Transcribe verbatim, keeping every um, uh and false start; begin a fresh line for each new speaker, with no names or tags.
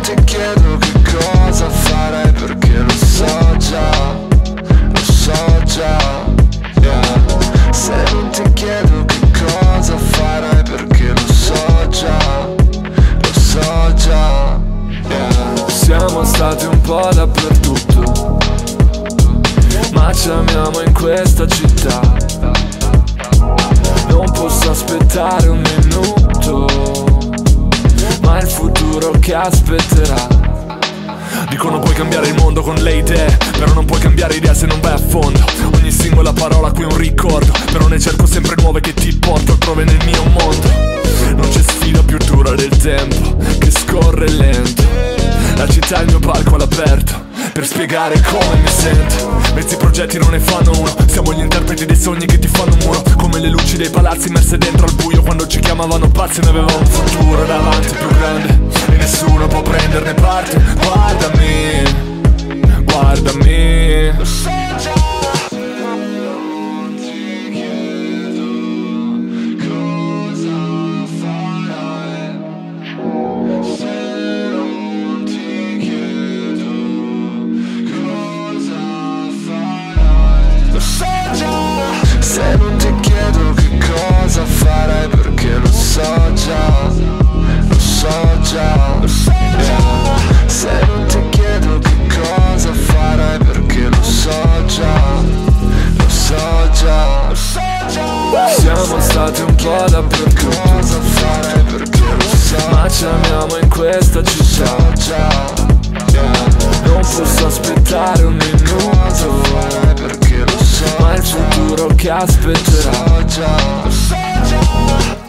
ti chiedo che cosa farai, perché lo so già, lo so già, yeah. Se non ti chiedo che cosa farai, perché lo so già, lo so già, yeah. Siamo stati un po' dappertutto, ma ci amiamo in questa città. Non posso aspettare un minuto, ma il futuro che aspetterà. Dicono puoi cambiare il mondo con le idee, però non puoi cambiare idea se non vai a fondo. Ogni singola parola qui è un ricordo, però ne cerco sempre nuove che ti porto altrove nel mio mondo. Non c'è sfida più dura del tempo che scorre lento. La città è il mio palco all'aperto per spiegare come mi sento. Mezzi progetti non ne fanno uno, siamo gli interpreti dei sogni che ti fanno un muro. Come le luci dei palazzi immerse dentro al buio, quando ci chiamavano pazzi noi avevamo un futuro davanti più grande e nessuno può prenderne parte. Guardami, guardami, lo so già. Non ti chiedo cosa farai, se non ti chiedo cosa farai. Lo so già. Se non ti chiedo che cosa farai, perché lo so già, lo so già, lo so già. Se non ti chiedo che cosa farai, perché lo so già, lo so già, lo so già. Siamo stati un po' dappertutto, cosa farai, perché lo so, ma ci amiamo in questa città, già, yeah. Non posso aspettare un minuto, farai, perché lo so, ma il futuro che aspetterà, lo so già, lo so già.